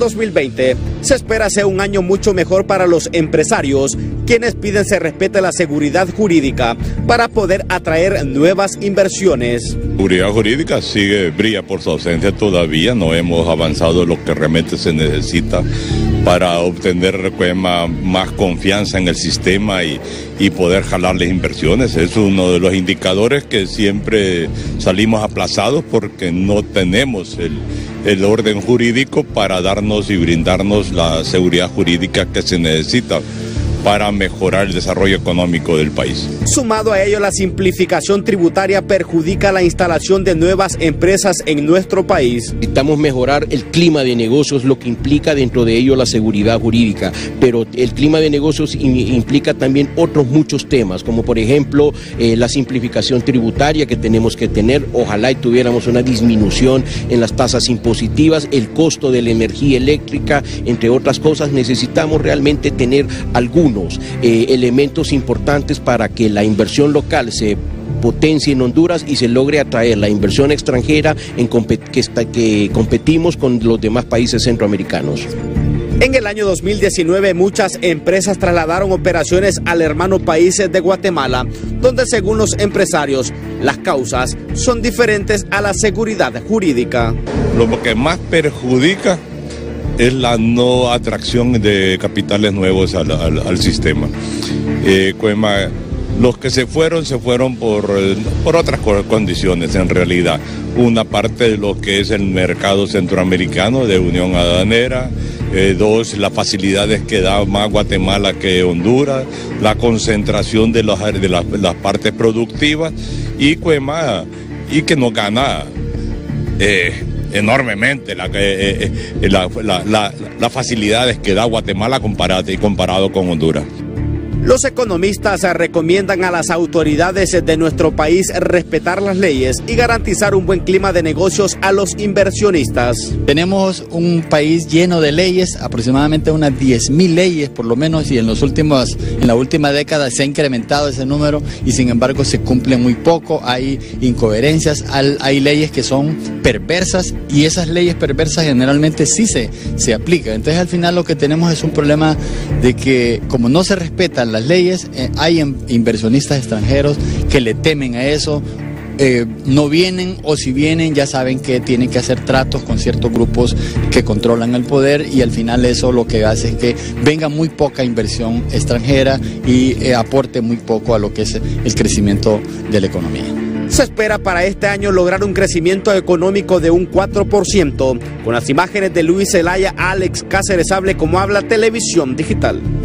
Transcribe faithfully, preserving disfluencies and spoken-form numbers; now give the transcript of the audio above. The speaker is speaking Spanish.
dos mil veinte se espera sea un año mucho mejor para los empresarios, quienes piden se respete la seguridad jurídica para poder atraer nuevas inversiones. La seguridad jurídica sigue, brilla por su ausencia todavía, no hemos avanzado lo que realmente se necesita para obtener más confianza en el sistema y, y poder jalarles inversiones. Es uno de los indicadores que siempre salimos aplazados porque no tenemos el, el orden jurídico para darnos y brindarnos la seguridad jurídica que se necesita para mejorar el desarrollo económico del país. Sumado a ello, la simplificación tributaria perjudica la instalación de nuevas empresas en nuestro país. Necesitamos mejorar el clima de negocios, lo que implica dentro de ello la seguridad jurídica, pero el clima de negocios implica también otros muchos temas, como por ejemplo eh, la simplificación tributaria que tenemos que tener. Ojalá y tuviéramos una disminución en las tasas impositivas, el costo de la energía eléctrica, entre otras cosas. Necesitamos realmente tener algunos Eh, elementos importantes para que la inversión local se potencie en Honduras y se logre atraer la inversión extranjera en que, está, que competimos con los demás países centroamericanos. En el año dos mil diecinueve muchas empresas trasladaron operaciones al hermano país de Guatemala, donde según los empresarios las causas son diferentes a la seguridad jurídica. Lo que más perjudica es la no atracción de capitales nuevos al, al, al sistema. Eh, Cuema, los que se fueron, se fueron por, por otras condiciones en realidad. Una parte de lo que es el mercado centroamericano de unión aduanera, eh, dos, las facilidades que da más Guatemala que Honduras, la concentración de, los, de las, las partes productivas y, Cuema, y que no gana Eh, enormemente las eh, eh, la, la, la, la facilidades que da Guatemala comparado, comparado con Honduras. Los economistas recomiendan a las autoridades de nuestro país respetar las leyes y garantizar un buen clima de negocios a los inversionistas. Tenemos un país lleno de leyes, aproximadamente unas diez mil leyes por lo menos, y en, los últimos, en la última década se ha incrementado ese número y sin embargo se cumple muy poco, hay incoherencias, hay leyes que son perversas y esas leyes perversas generalmente sí se, se aplican. Entonces al final lo que tenemos es un problema de que como no se respetan las leyes, eh, hay inversionistas extranjeros que le temen a eso, eh, no vienen o si vienen ya saben que tienen que hacer tratos con ciertos grupos que controlan el poder y al final eso lo que hace es que venga muy poca inversión extranjera y eh, aporte muy poco a lo que es el crecimiento de la economía. Se espera para este año lograr un crecimiento económico de un cuatro por ciento. Con las imágenes de Luis Zelaya, Alex Cáceres Hable, como habla Televisión Digital.